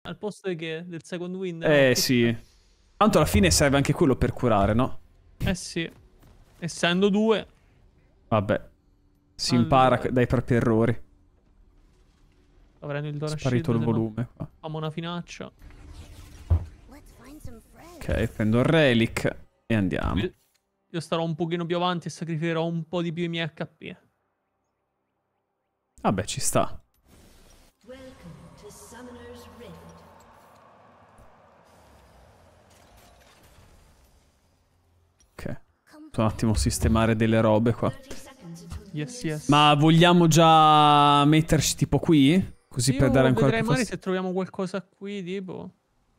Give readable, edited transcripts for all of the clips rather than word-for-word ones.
Al posto del second wind. Sì. Tanto alla fine serve anche quello per curare, no? Sì. Essendo 2. Vabbè. Si impara dai propri errori. Avranno il Dora Sparito Shield, il volume qua. Famo una finaccia. Ok, prendo il relic e andiamo. Io starò un pochino più avanti e sacrificherò un po' di più i miei HP. Vabbè, ci sta. Ok. Un attimo sistemare delle robe qua. Yes. Ma vogliamo già metterci tipo qui? Così per dare ancora più magari se troviamo qualcosa qui, tipo.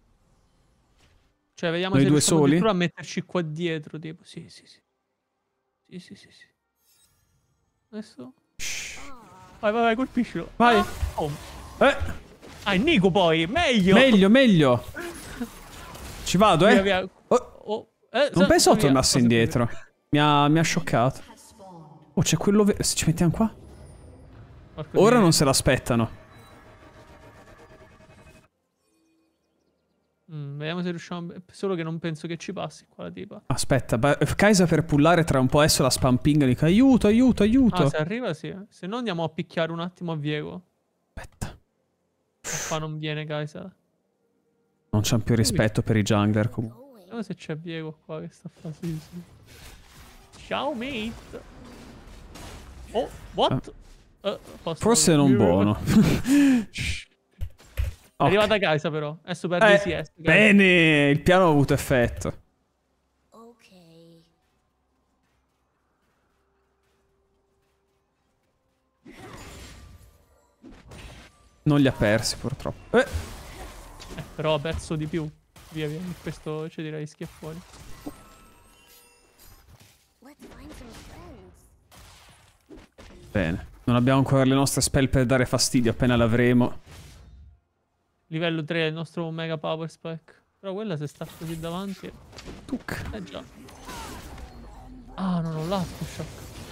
Cioè, vediamo Noi se due riusciamo soli? addirittura a metterci qua dietro, tipo. Sì. Sì. Adesso. Shh. Vai, colpiscilo. Vai. Oh. Ah, è Nico poi, Meglio. Ci vado, Via. Non pensavo tornasse indietro. Mi ha scioccato. Oh, c'è quello vero. Se ci mettiamo qua? Ora non se l'aspettano. Vediamo se riusciamo. Solo che non penso che ci passi qua la tipa. Aspetta, Kaisa per pullare tra un po' adesso la spam ping. Dico, aiuto. Ah, se arriva sì. Se no andiamo a picchiare un attimo a Viego. Aspetta. Qua non viene Kaisa. Non c'è più rispetto per i jungler comunque. Vediamo se c'è Viego qua che sta facendo. Ciao mate. Oh, what? Forse non buono. È arrivata Kaisa però. Adesso perde i CS. Bene, il piano ha avuto effetto. Non li ha persi purtroppo. Però ha perso di più. Via. Questo ci dirà gli schiaffoni. Bene. Non abbiamo ancora le nostre spell per dare fastidio. Appena l'avremo. Livello 3 il nostro mega power spike. Però quella se sta così davanti. Tuc. Già. Ah, non ho l'aftershock.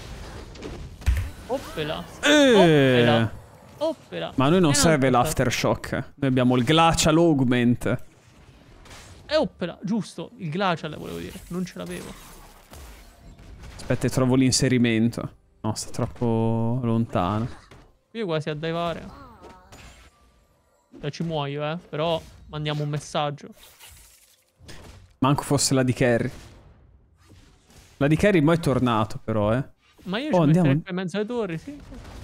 Oppela. Ma a noi non serve l'aftershock. Noi abbiamo il glacial augment. Oppela, giusto. Il glacial volevo dire. Non ce l'avevo. Aspetta, trovo l'inserimento. No, sta troppo lontano. Io quasi a divare. Cioè ci muoio, però mandiamo un messaggio. Manco fosse la di carry. La di carry mo è tornato però, Ma io ci metterei qua in mezzo alle torri, sì.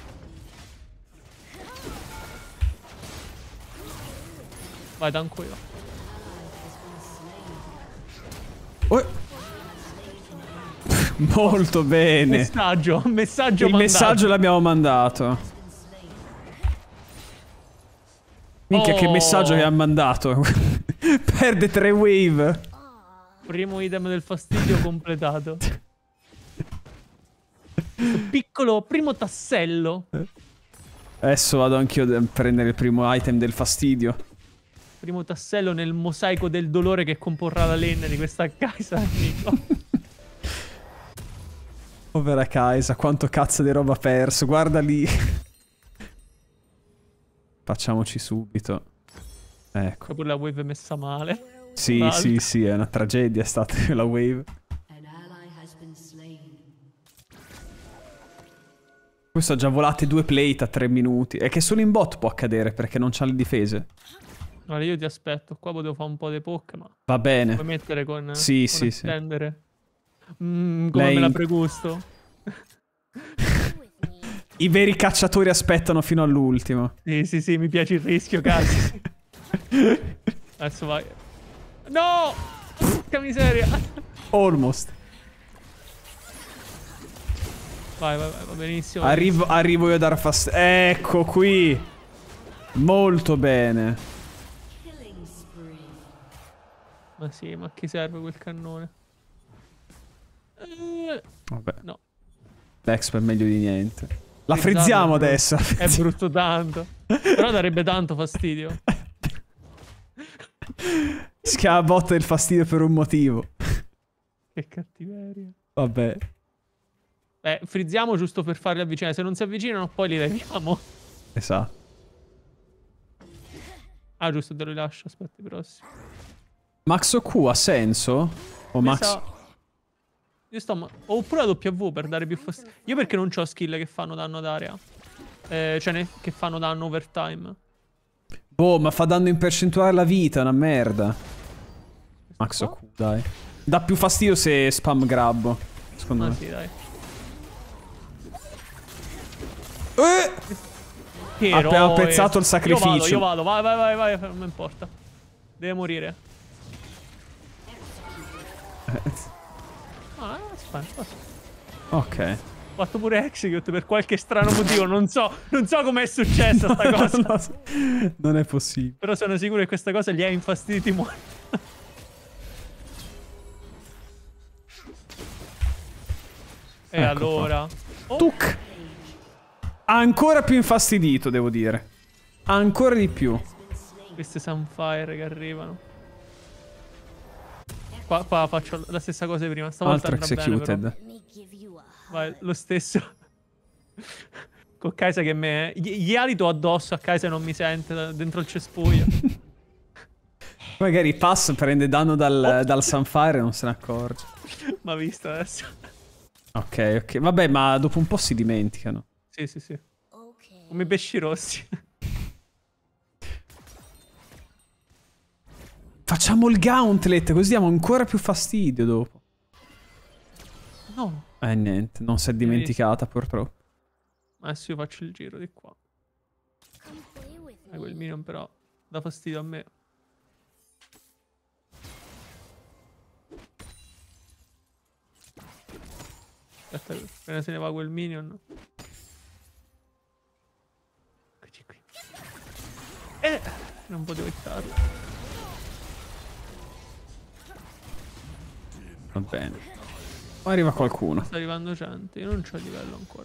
Vai, tanco io. Molto bene. Messaggio Il mandato. messaggio l'abbiamo mandato. Minchia, che messaggio che ha mandato. Perde 3 wave. Primo item del fastidio completato. Piccolo primo tassello. Adesso vado anch'io a prendere il primo item del fastidio. Primo tassello nel mosaico del dolore che comporrà la lane di questa Kaisa. Povera Kaisa, quanto cazzo di roba ha perso. Guarda lì. Facciamoci subito. Ecco. Pure la wave è messa male. Sì, è una tragedia, è stata la wave. Questo ha già volate 2 plate a 3 minuti. È che solo in bot può accadere perché non c'ha le difese. Allora io ti aspetto. Qua potevo fare un po' di poke, ma... Va bene. Puoi mettere con... Sì. estendere. Come me la pregusto. I veri cacciatori aspettano fino all'ultimo. Sì, mi piace il rischio, cazzo. Adesso vai. No! Porca miseria. Almost. Vai, va benissimo. Arrivo io a dar fastidio. Ecco qui. Molto bene. Ma sì, ma a chi serve quel cannone? Vabbè. No. L'exp è meglio di niente. La frizziamo adesso. È brutto tanto. Però darebbe tanto fastidio. Si chiama bot del fastidio per un motivo. Che cattiveria. Vabbè. Frizziamo giusto per farli avvicinare. Se non si avvicinano poi li leviamo. Esatto. Ah, giusto, te lo rilascio. Aspetta i prossimi. Max OQ ha senso? O Max... Io sto... Oppure la W per dare più fastidio. Io perché non ho skill che fanno danno ad area. Cioè, che fanno danno overtime. Boh, ma fa danno in percentuale alla vita, è una merda. Max OQ, dai. Dà più fastidio se spam grabbo, secondo me. Sì, dai. Abbiamo apprezzato il sacrificio. Io vado, vai, non mi importa. Deve morire. Aspetta. Ok. Ho fatto pure execute per qualche strano motivo. Non so com'è successa sta cosa. Non è possibile. Però sono sicuro che questa cosa li ha infastiditi molto. E ecco allora... Tuc! Ancora più infastidito, devo dire. Ancora di più. Queste Sunfire che arrivano. Qua faccio la stessa cosa di prima. Stavolta altro executed. Bene, vai, lo stesso. Con Kai'Sa che me... Gli alito addosso a Kai'Sa e non mi sente dentro il cespuglio. Magari Pass prende danno dal Sunfire e non se ne accorge. Ma visto adesso. Ok. Vabbè, ma dopo un po' si dimenticano. Sì. Come i pesci rossi. Facciamo il gauntlet, così diamo ancora più fastidio dopo. No. Niente, non si è dimenticata purtroppo. Adesso io faccio il giro di qua. Quel minion però dà fastidio a me. Aspetta, appena se ne va quel minion. Eccoci qui. Non potevo hittarlo. Va bene. Poi arriva qualcuno. Sta arrivando gente, io non c'ho il livello ancora.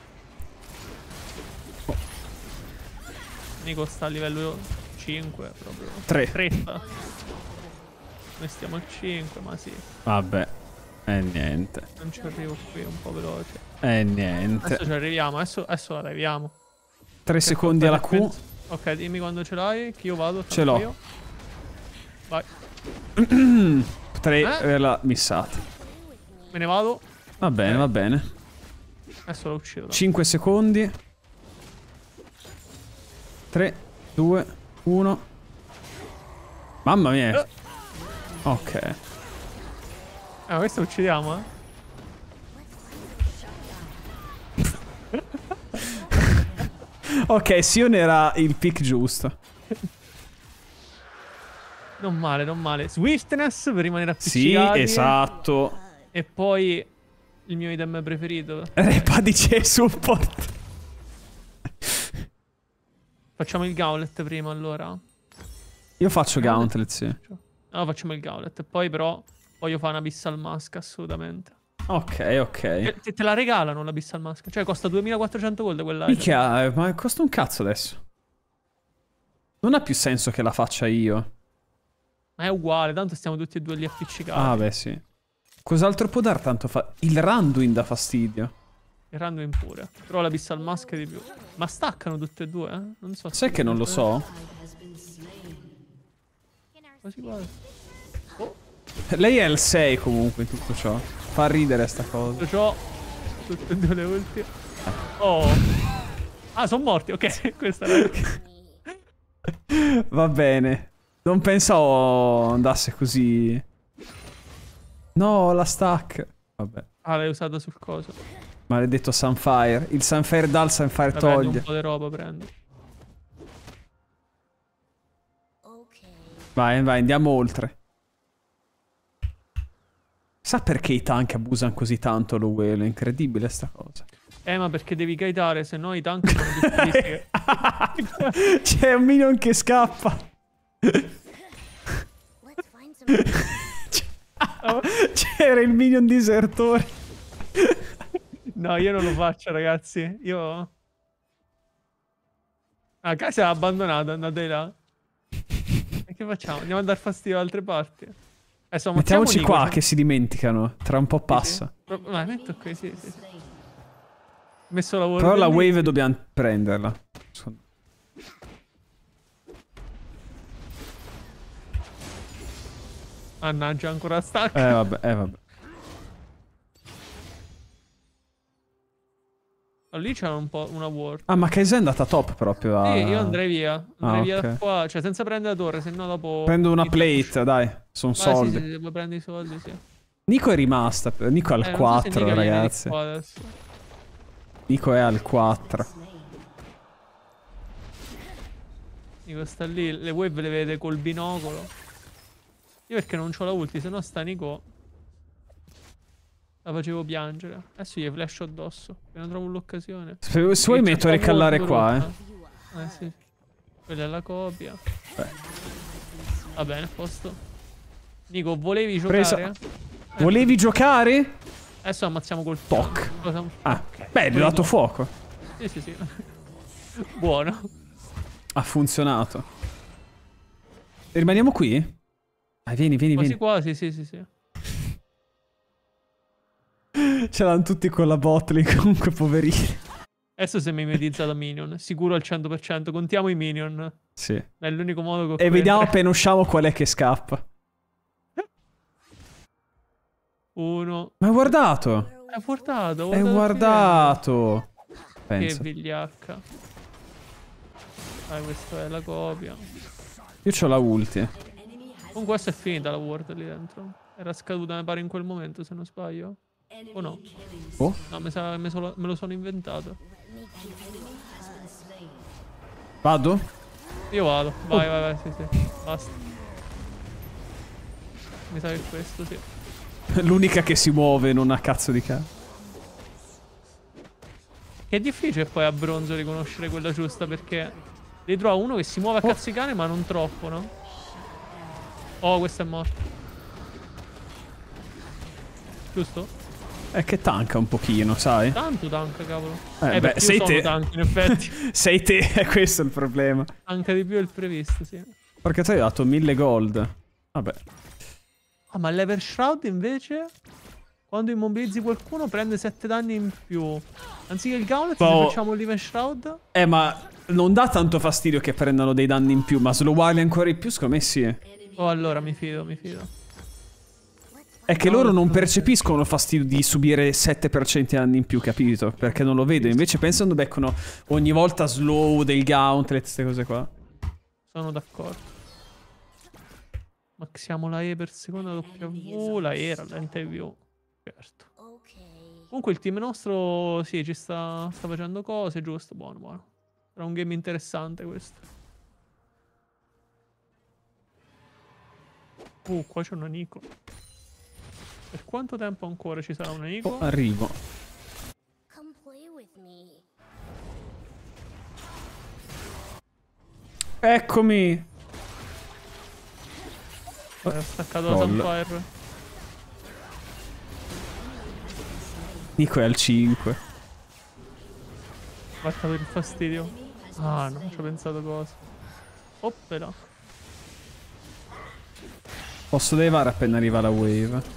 Nico sta a livello 5 proprio. 3. Noi stiamo al 5, ma sì. Vabbè. Niente. Non ci arrivo qui, un po' veloce. Niente. Adesso ci arriviamo, adesso arriviamo. 3 secondi alla Q. Ok, dimmi quando ce l'hai, che io vado. Ce l'ho. Io. Vai. 3 l'ha missata. Me ne vado. Va bene, va bene. Adesso l'ho ucciso. 5 secondi. 3, 2, 1. Mamma mia. Ok. Questo uccidiamo, Ok, Sion era il pick giusto. Non male. Swiftness per rimanere appiccicati. Sì, esatto. E poi il mio item preferito. Repadice support. Facciamo il gauntlet prima allora. Io faccio gauntlet, sì. No, facciamo il gauntlet. Poi però voglio fare una Abyssal Mask assolutamente. Ok. Te la regalano l'Abyssal Mask. Cioè costa 2400 gold quella. Minchia, ma costa un cazzo adesso. Non ha più senso che la faccia io. Ma è uguale, tanto stiamo tutti e due lì appiccicati. Ah, beh, sì. Cos'altro può dar tanto il Randuin dà fastidio. Il Randuin pure. Però l'Abyssal Mask di più. Ma staccano tutte e due, Non so. Sai che non lo so? Quasi quasi. Lei è il 6 comunque in tutto ciò. Fa ridere sta cosa. C'ho tutte e due le ultime. Oh. Ah, sono morti. Ok, questa era. Va bene. Non pensavo andasse così. No, la stack. Vabbè. Ah, l'hai usata sul coso. Maledetto Sunfire. Il Sunfire dà, il Sunfire toglie. Un po' di roba prendo. Vai, andiamo oltre. Sa perché i tank abusano così tanto lo whale? È incredibile sta cosa. Ma perché devi guidare, se no i tank sono difficili. C'è un minion che scappa. C'era il minion disertore. No, io non lo faccio, ragazzi. Io... Ah, casa è abbandonata, andate là. E che facciamo? Andiamo a dar fastidio da altre parti. Mettiamoci qua che si dimenticano. Tra un po' passa. Sì. Vai, metto qui, sì. Messo lavoro. Però la wave dobbiamo prenderla. Mannaggia, ancora stack. Vabbè. Lì c'era un po' una ward. Ah, ma Kai'Sa è andata top proprio. Sì, io andrei via. Andrei via da ok. qua. Cioè, senza prendere la torre, se no dopo... Prendo una plate, dai. Sono soldi. Sì, puoi prendere i soldi, sì. Nico è rimasta. Nico è al 4, Nico ragazzi. Nico è al 4. Nico sta lì, le wave le vede col binocolo. Io perché non c'ho la ulti, se no sta Nico... La facevo piangere. Adesso gli flash addosso. Appena trovo l'occasione. Se vuoi metto a ricallare qua, sì. Quella è la copia. Va bene, a posto. Nico, volevi giocare? Volevi giocare? Adesso ammazziamo col Toc. Ah, okay. beh, gli ho dato fuoco. Sì. Buono. Ha funzionato. Rimaniamo qui? Vieni. Quasi, sì. Ce l'hanno tutti con la botlane, comunque, poverini. Adesso si è mimetizzato minion. Sicuro al 100%. Contiamo i minion. Sì. È l'unico modo che... E vediamo appena usciamo qual è che scappa. Uno. Ma hai guardato? Hai guardato. Hai guardato. Penso. Che vigliacca. Questa è la copia. Io c'ho la ulti. Comunque questa è finita la ward lì dentro. Era scaduta, mi pare, in quel momento, se non sbaglio. O no? Oh? No, me lo sono inventato. Vado? Io vado. Vai, sì. Basta. Mi sa che è questo, sì. L'unica che si muove, non ha cazzo di cazzo. Che è difficile poi a bronzo riconoscere quella giusta, perché devi trovare uno che si muove a cazzo di cane, ma non troppo, no? Oh, questo è morto. Giusto? È che tanca un pochino, sai? Tanto tanca, cavolo. Beh, sei te. Tank, in effetti. Sei te, è questo il problema. Tanca di più del previsto, sì. Perché tu hai dato 1000 gold. Vabbè. Ah, ma l'Evershroud invece, quando immobilizzi qualcuno, prende 7 danni in più. Anziché il Gauntlet, se facciamo l'Evershroud... ma non dà tanto fastidio che prendano dei danni in più, ma slowarli ancora di più, secondo me sì. Oh, allora, mi fido. È che loro non percepiscono il fastidio di subire 7% di danni in più, capito? Perché non lo vedono. Invece pensano beccano ogni volta slow del Gauntlet, queste cose qua. Sono d'accordo. Maxiamo la E per seconda W. La E era lenta view. Certo. Comunque il team nostro, sì, ci sta facendo cose, giusto? Buono. Era un game interessante questo. Qua c'è un Nico. Per quanto tempo ancora ci sarà un Nico? Oh, arrivo. Eccomi. Ho staccato la Sunfire. Nico è al 5. Guarda per il fastidio. Ah, non ci ho pensato cosa. Oppela. Posso levare appena arriva la wave.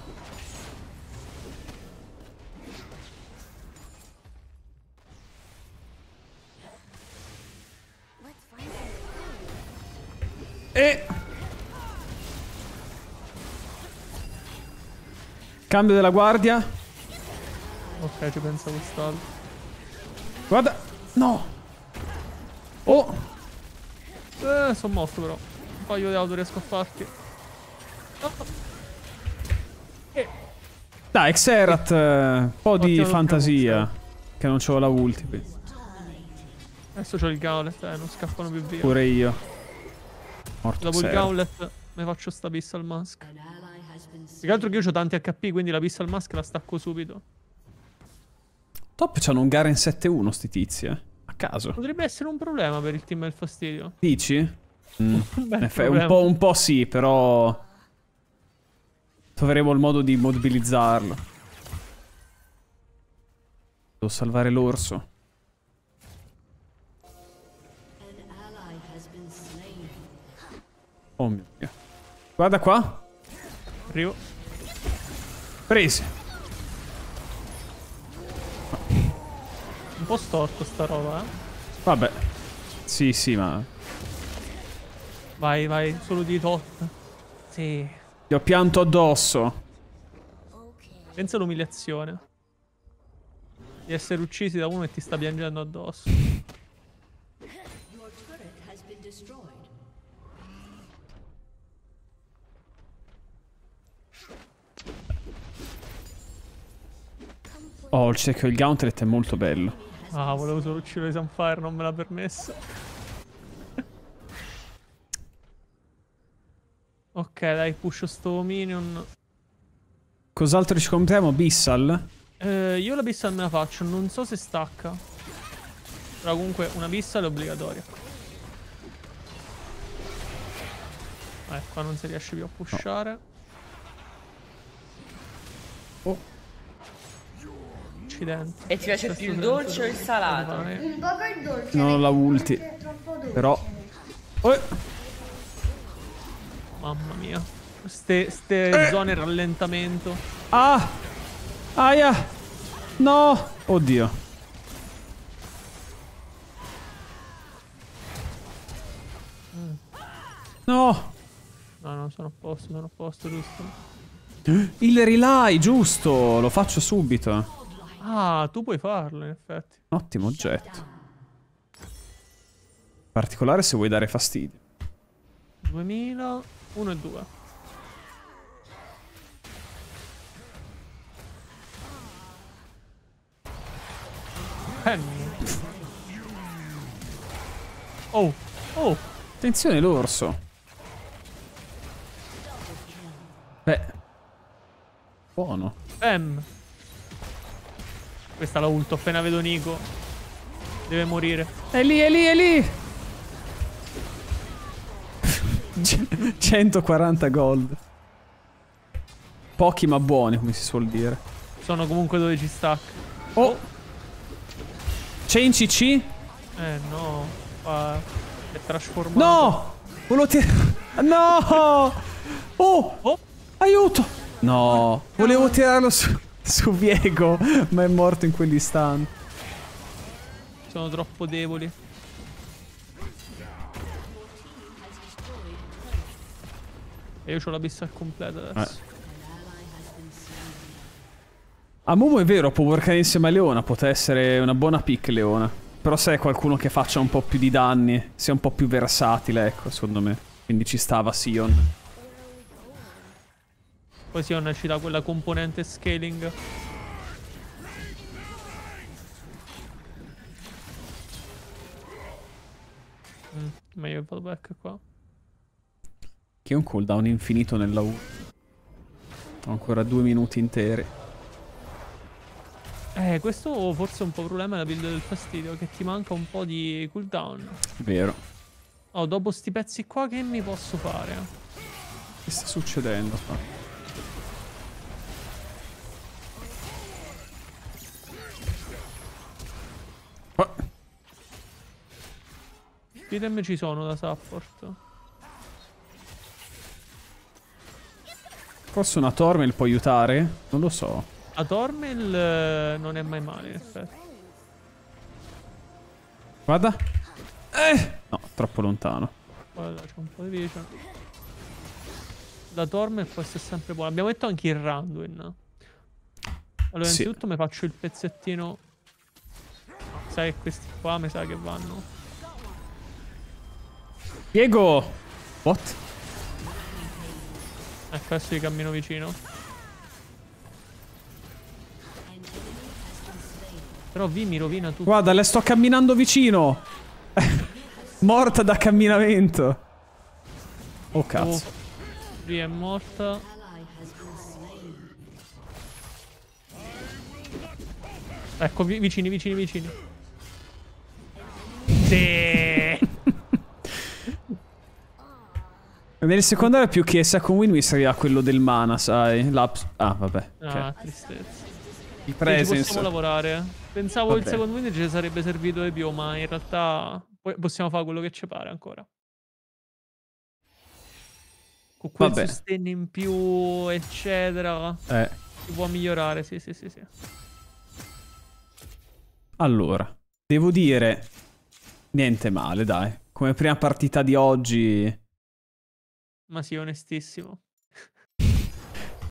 Cambio della guardia. Ok, ci pensa quest'altro. Guarda. No. Oh. Sono morto però. Un paio di auto riesco a farti. Dai, Xerath, un po' di fantasia. Che non c'ho la ulti. Adesso c'ho il Gauntlet, non scappano più via. Pure io. Morto dopo il Gauntlet mi faccio sta Pistol Mask. Più che altro che io ho tanti HP, quindi la Pistol Mask la stacco subito. Top c'hanno un Garen 7-1 sti tizi, a caso. Potrebbe essere un problema per il team del fastidio. Dici? Un po' sì, però troveremo il modo di mobilizzarlo. Devo salvare l'orso. Oh mio Dio. Guarda qua. Arrivo. Presi. Un po' storto sta roba, Vabbè. Sì, ma... Vai, solo di tot. Sì. Ti ho pianto addosso. Pensa all'umiliazione di essere uccisi da uno che ti sta piangendo addosso. Oh, il Gauntlet è molto bello. Ah, volevo solo uccidere Sunfire, non me l'ha permesso. Ok, dai, pusho sto minion. Cos'altro ci compriamo? Bissal? Io la Bissal me la faccio, non so se stacca. Però comunque una Bissal è obbligatoria. Qua non si riesce più a pushare. Oh. Accidenti. E ti piace più il dolce o il salato? Un poco il dolce. Non ho la ulti. Però... Mamma mia. Ste zone rallentamento. Ah! Aia! No! Oddio. No! No, sono a posto, giusto. Il relay, giusto! Lo faccio subito. Ah, tu puoi farlo, in effetti. Ottimo oggetto. In particolare se vuoi dare fastidio. 2000, 1 e 2. Oh, oh. Attenzione l'orso. Beh. Buono. Questa la ulto, appena vedo Nico. Deve morire. È lì, è lì, è lì. 140 gold. Pochi ma buoni, come si suol dire. Sono comunque 12 stack. Oh. C'è in CC? No. È trasformato. No! No! Oh! Aiuto! No! Volevo tirarlo su Viego, ma è morto in quell'istante. Sono troppo deboli. E io ho la bissa al completo adesso. A Momo è vero, può workare insieme a Leona, potrebbe essere una buona pick Leona. Però se è qualcuno che faccia un po' più di danni, sia un po' più versatile, ecco, secondo me. Quindi ci stava Sion. Poi Sion ci dà quella componente scaling. Meglio vado back qua. Che è un cooldown infinito nella U. Ho ancora 2 minuti interi. Questo forse è un po' il problema della build del fastidio, che ti manca un po' di cooldown. Vero. Oh, dopo sti pezzi qua che mi posso fare? Che sta succedendo qua? Che item ci sono da support? Forse una Tormel può aiutare? Non lo so. A Tormel non è mai male, in effetti. Guarda. No, troppo lontano. Guarda, c'è un po' di vision. La Tormel può essere sempre buona. Abbiamo detto anche il Randuin. Allora, innanzitutto mi faccio il pezzettino. Sai che questi qua mi sa che vanno. Diego! What? Ecco, adesso gli cammino vicino. Però V mi rovina tutto. Guarda, le sto camminando vicino. Morta da camminamento. Oh cazzo. V è morta. Ecco, vicini, vicini, vicini. Sì. Nel secondario più che second win mi serviva quello del mana, sai? Ah, vabbè. Ah, tristezza. Il presence. Possiamo lavorare. Pensavo vabbè. il second win ci sarebbe servito di più, ma in realtà possiamo fare quello che ci pare ancora. Con quel sostegno in più, eccetera. Si può migliorare, sì, sì, sì, sì. Allora, devo dire... Niente male, dai. Come prima partita di oggi... Ma sì, onestissimo.